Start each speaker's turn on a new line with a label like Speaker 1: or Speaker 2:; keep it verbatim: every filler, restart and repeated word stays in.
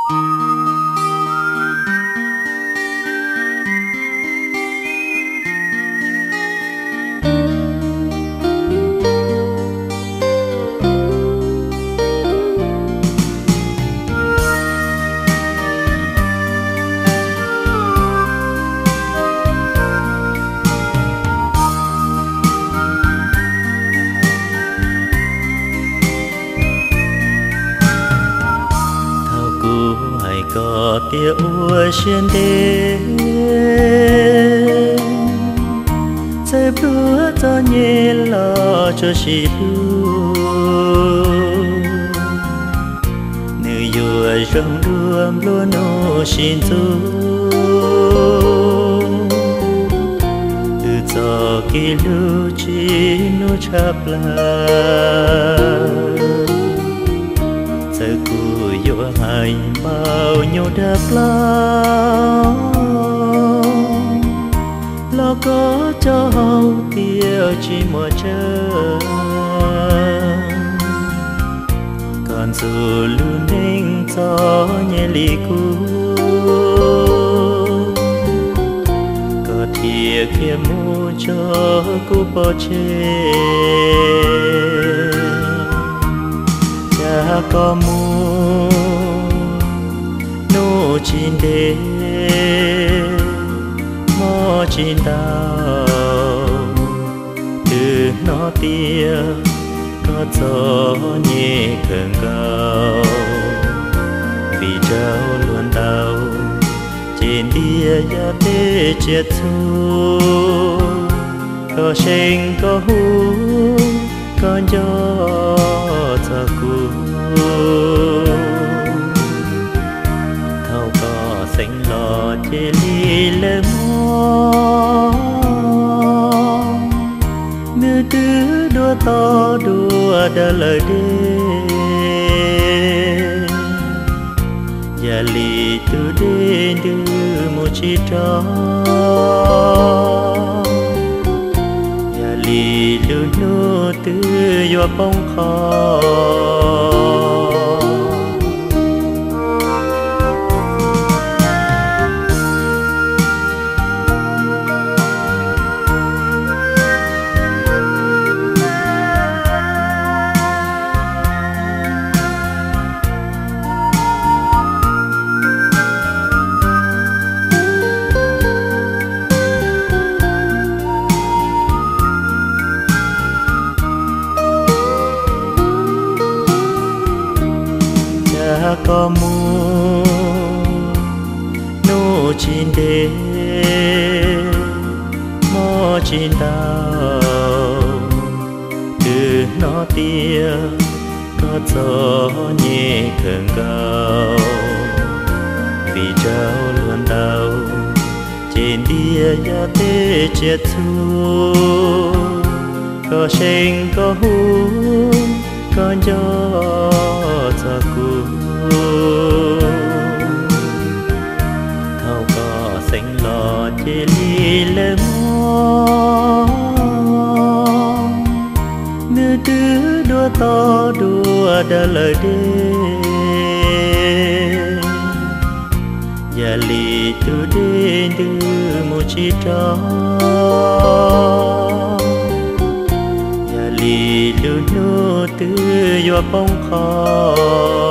Speaker 1: có tia ua xuyên đêm sẽ bữa cho nhẹ lo cho chị thu nữ dùa rong đuông luôn ô xin du từ cho kỳ lưu chi nu chắp la hành bao nhiêu đợt lo lo có cho hậu tiêu chỉ mùa chờ còn dù luôn ninh gió nhẹ lì cũ có thiệt kia mua cho cũ bỏ chê cha có mua nô chín đê mò chín đào từ nó tia có gió nhẹ khẩn cao vì trao luôn đau trên đĩa giá tê chết thu có sinh có hú có gió ta cũ thâu có xanh lò chê ly lơ mò nữ tứ đua to đua đã lời đê và lì từ đê đưa một chi trò và lì lưu nô tư do bông khó có mua nô chín đê mò chín đào từ nó tia có gió nhẹ khẩn cao vì trao luôn đau trên đĩa giá tê chết thu có sinh có hú có gió ta cũ thâu có xanh lò chê ly lơ mò nữ tứ đua to đua đã lời đê và lì từ đê đưa một chi trò và lì lưu nô tư do bông khó